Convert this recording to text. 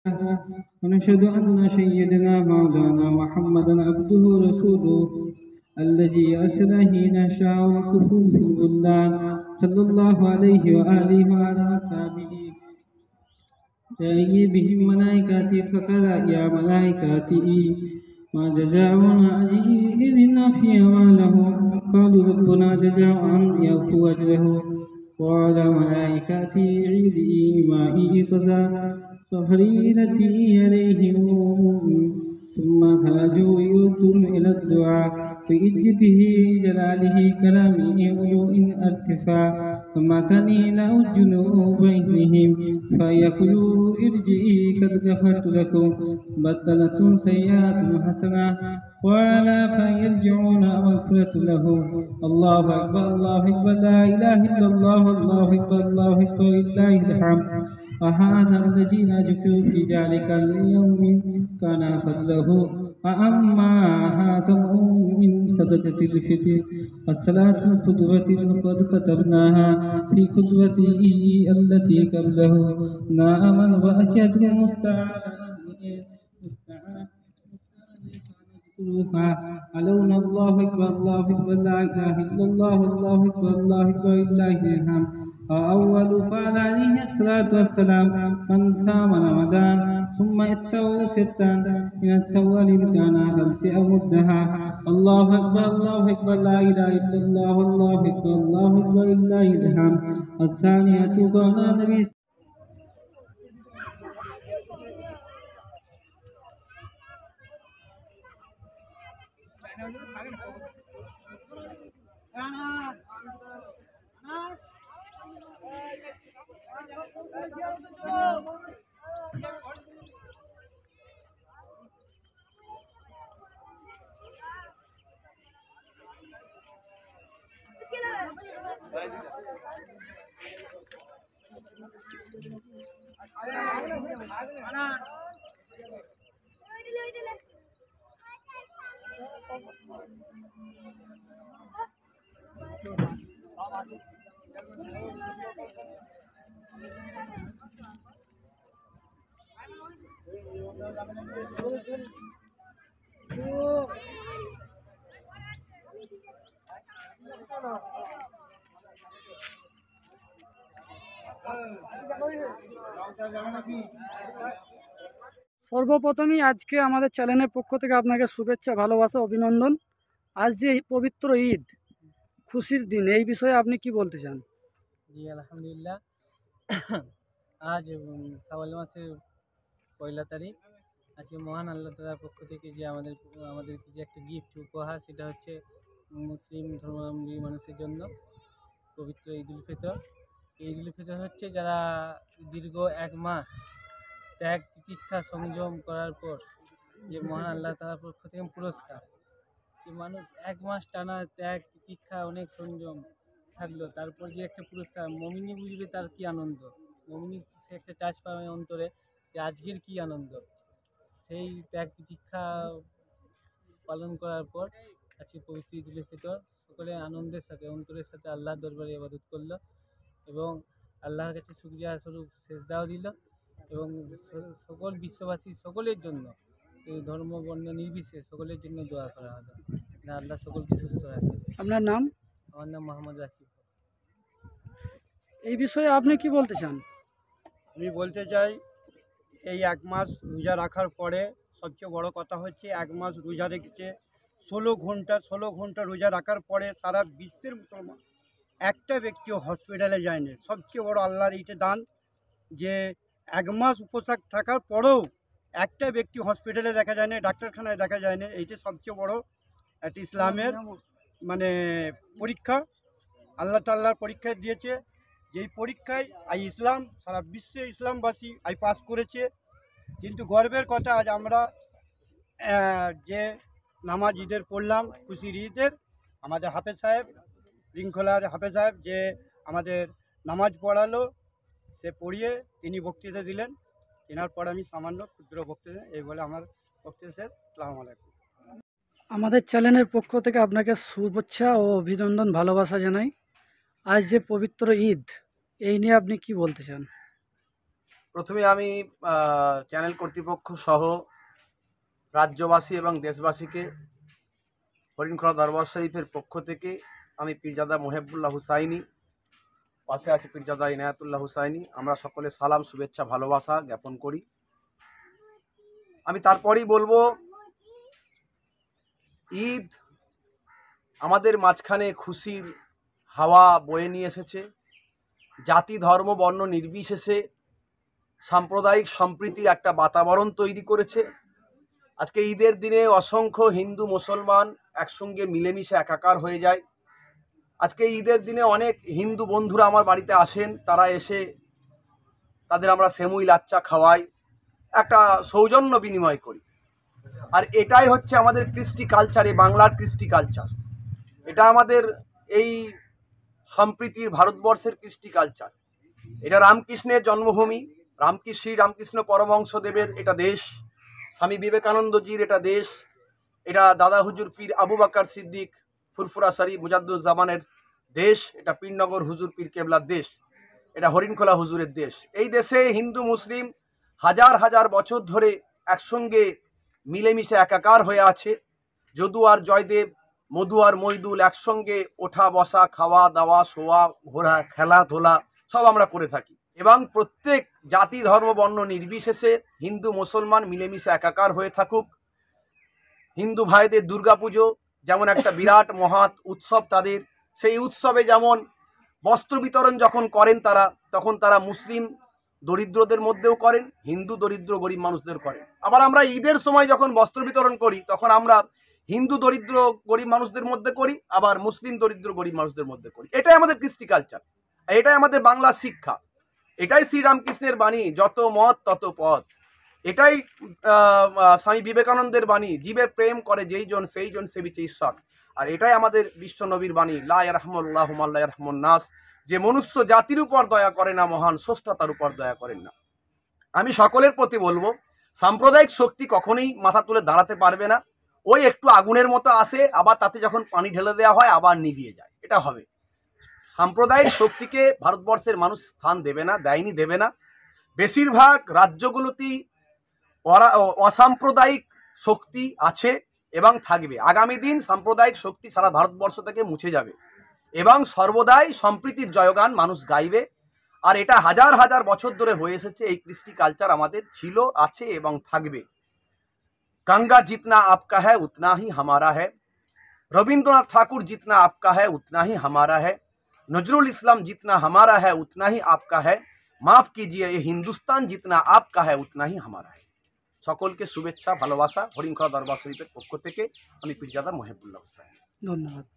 ونشهد أن سيدنا مولانا محمدا عبده ورسوله الذي أرسل حين شاء الكفور في البلدان صلى الله عليه وآله وعلى أصحابه جاء بهم ملائكتي فقال يا ملائكتي ما جزاؤنا أجيء في أعماله قالوا ربنا جزاء أن يغفو أجره قال ملائكتي عيدي ما إيقظا ففريدتي عليهم ثم خرجوا يؤتون إلى الدعاء بإجته جلاله كلامه وجوء ارتفاع فمكني له جنوب بينهم فيقولوا ارجعي قد غفرت لكم بدلت سيئات حسنة ولا فيرجعون مغفرة لهم الله أكبر الله أكبر لا إله إلا الله الله أكبر الله أكبر لله الحمد وهذا الذي ذكر في ذلك اليوم كان فضله وأما هاكم من صدقة الفطر الصلاة القدوة قد كتبناها في قدوته التي قبله نعما وأكد مستعان علون الله أكبر الله أكبر لا إله إلا الله الله أكبر الله أكبر لله الحمد أول فعل عليه الصلاة والسلام من صام رمضان ثم اتوا ستا من السوال كان خمس أمدها الله أكبر الله أكبر لا إله إلا الله الله أكبر الله أكبر لله الحمد الثانية قال النبي সর্বপ্রথমই আজকে আমাদের চ্যানেলের পক্ষ থেকে আপনাকে শুভেচ্ছা ভালোবাসা অভিনন্দন। আজ যে পবিত্র ঈদ, খুশির দিন, এই বিষয়ে আপনি কি বলতে চান? জি আলহামদুলিল্লাহ, আজ শাওয়াল মাসের 1 তারিখ। আজকে মহান আল্লাহ তাআলার পক্ষ থেকে যে আমাদেরকে যে একটা গিফট উপহার, সেটা হচ্ছে মুসলিম ধর্মাবলম্বী মানুষের জন্য পবিত্র ঈদ উল ফিতর। ঈদ উল ফিতর হচ্ছে যারা দীর্ঘ 1 মাস ত্যাগ তিতিক্ষা সংযম করার পর যে মহান আল্লাহ তাআলার পক্ষ থেকে পুরস্কার, যে মানুষ 1 মাস টানা ত্যাগ তিতিক্ষা অনেক সংযম থাকলো, তারপর যে একটা পুরস্কার, মমিনই বুঝবে তার কি আনন্দ, মমিনই সে একটা টাচ পাবে অন্তরে যে আজকের কি আনন্দ। সেই ত্যাগ তিতিক্ষা পালন করার পর আজকে পবিত্র ঈদ উল ফিতর সকলে আনন্দের সাথে অন্তরের সাথে আল্লাহর দরবারে ইবাদত করলো এবং আল্লাহর কাছে শুকরিয়া স্বরূপ সেজদাও দিল এবং সকল বিশ্ববাসী সকলের জন্য, ধর্ম বর্ণ নির্বিশেষে সকলের জন্য দোয়া করা হলো না আল্লাহ সকলকে সুস্থ রাখে। আপনার নাম? আমার নাম মোহাম্মদ রাকিব। এই বিষয়ে আপনি কি বলতে চান? আমি বলতে চাই, এই 1 মাস রোজা রাখার পরে সবচেয়ে বড় কথা হচ্ছে 1 মাস রোজা রেখেছে, 16 ঘন্টা রোজা রাখার পরে সারা বিশ্বের মুসলমান একটা ব্যক্তিও হসপিটালে যায়নি। সবচেয়ে বড় আল্লাহর এইটা দান যে 1 মাস উপোস থাকার পরেও একটা ব্যক্তি হসপিটালে দেখা যায় না, ডাক্তারখানায় দেখা যায় না। এইটা সবচেয়ে বড় একটা ইসলামের মানে পরীক্ষা, আল্লাহ তাআলার পরীক্ষা দিয়েছে। যেই পরীক্ষায় আজ ইসলাম সারা বিশ্বে ইসলামবাসী আজ পাস করেছে। কিন্তু গর্বের কথা, আজ আমরা যে নামাজ ঈদের পড়লাম, খুশির ঈদের, আমাদের হাফেজ সাহেব, শৃঙ্খলার হাফেজ সাহেব যে আমাদের নামাজ পড়ালো, সে পড়িয়ে তিনি বক্তৃতা দিলেন। এনার পর আমি সামান্য ক্ষুদ্র বক্তৃতা এই বলে আমার বক্তৃতা শেষ। আসসালামু আলাইকুম। আমাদের চ্যানেলের পক্ষ থেকে আপনাকে শুভেচ্ছা ও অভিনন্দন ভালোবাসা জানাই। আজ যে পবিত্র ঈদ, এই নিয়ে আপনি কি বলতে চান? প্রথমে আমি চ্যানেল কর্তৃপক্ষ সহ রাজ্যবাসী এবং দেশবাসীকে হরিণখোলা দরবার শরীফের পক্ষ থেকে আমি পীরজাদা মোহেবুল্লাহ হুসাইনি, পাশে আছে পীরজাদা ইনায়াতুল্লাহ হুসাইনি, আমরা সকলে সালাম শুভেচ্ছা ভালোবাসা জ্ঞাপন করি। আমি তারপরেই বলবো, ঈদ আমাদের মাঝখানে খুশির হাওয়া বয়ে নিয়ে এসেছে। জাতি ধর্ম বর্ণ নির্বিশেষে সাম্প্রদায়িক সম্প্রীতির একটা বাতাবরণ তৈরি করেছে। আজকে ঈদের দিনে অসংখ্য হিন্দু মুসলমান একসঙ্গে মিলেমিশে একাকার হয়ে যায়। আজকে ঈদের দিনে অনেক হিন্দু বন্ধুরা আমার বাড়িতে আসেন, তারা এসে তাদের আমরা সেমুই লাচ্চা খাওয়াই, একটা সৌজন্য বিনিময় করি। আর এটাই হচ্ছে আমাদের কৃষ্টি কালচার, এই বাংলার কৃষ্টি কালচার। এটা আমাদের এই সম্প্রীতির ভারতবর্ষের কৃষ্টি কালচার। এটা রামকৃষ্ণের জন্মভূমি, শ্রী রামকৃষ্ণ পরমহংসদেবের এটা দেশ, স্বামী বিবেকানন্দজির এটা দেশ, এটা দাদা হুজুর পীর আবু বকর সিদ্দিক ফুরফুরা শরীফ মুজাদ্দুজ্জামানের দেশ, এটা পীরনগর হুজুর পীর কেবলার দেশ, এটা হরিণখোলা হুজুরের দেশ। এই দেশে হিন্দু মুসলিম হাজার হাজার বছর ধরে একসঙ্গে মিলেমিশে একাকার হয়ে আছে। যদু আর জয়দেব, মধু আর মইদুল একসঙ্গে ওঠা বসা, খাওয়া দাওয়া, শোয়া, ঘোরা, খেলাধুলা সব আমরা করে থাকি। এবং প্রত্যেক জাতি ধর্ম বর্ণ নির্বিশেষে হিন্দু মুসলমান মিলেমিশে একাকার হয়ে থাকুক। হিন্দু ভাইদের দুর্গাপুজো যেমন একটা বিরাট মহৎ উৎসব তাদের, সেই উৎসবে যেমন বস্ত্র বিতরণ যখন করেন তারা, তখন তারা মুসলিম দরিদ্রদের মধ্যেও করেন, হিন্দু দরিদ্র গরিব মানুষদের করেন। আবার আমরা ঈদের সময় যখন বস্ত্র বিতরণ করি, তখন আমরা হিন্দু দরিদ্র গরিব মানুষদের মধ্যে করি, আবার মুসলিম দরিদ্র গরিব মানুষদের মধ্যে করি। এটাই আমাদের কৃষ্টি কালচার, এটাই আমাদের বাংলা শিক্ষা, এটাই শ্রীরামকৃষ্ণের বাণী, যত মত তত পথ। এটাই স্বামী বিবেকানন্দের বাণী, জীবে প্রেম করে যেই জন সেই জন সেবিছে ঈশ্বর। আর এটাই আমাদের বিশ্ব নবীর বাণী, লা ইয়ারহামুল্লাহু মান লা ইয়ারহামুন নাস, যে মনুষ্য জাতির উপর দয়া করে না, মহান স্রষ্টা তার উপর দয়া করেন না। আমি সকলের প্রতি বলবো, সাম্প্রদায়িক শক্তি কখনোই মাথা তুলে দাঁড়াতে পারবে না। ওই একটু আগুনের মতো আসে, আবার তাতে যখন পানি ঢেলে দেওয়া হয় আবার নিভিয়ে যায়, এটা হবে। সাম্প্রদায়িক শক্তিকে ভারতবর্ষের মানুষ স্থান দেবে না, দেয়নি, দেবে না। বেশিরভাগ রাজ্যগুলোতেই অসাম্প্রদায়িক শক্তি আছে এবং থাকবে। আগামী দিন সাম্প্রদায়িক শক্তি সারা ভারতবর্ষ থেকে মুছে যাবে এবং সর্বদাই সম্প্রীতির জয়গান মানুষ গাইবে। আর এটা হাজার হাজার বছর ধরে হয়ে এসেছে। এই কৃষ্টি কালচার আমাদের ছিল, আছে এবং থাকবে। গঙ্গা जितना आपका है उतना ही हमारा है, रविंद्रनाथ ठाकुर जितना आपका है उतना ही हमारा है, नजरुल इस्लाम जितना हमारा है उतना ही आपका है, माफ कीजिए ये हिंदुस्तान जितना आपका है उतना ही हमारा है। সকলকে শুভেচ্ছা ভালোবাসা হরিণখোলা দরবার শরীফের পক্ষ থেকে। আমি পীরজাদা মোহেবুল্লাহ হুসাইন। ধন্যবাদ।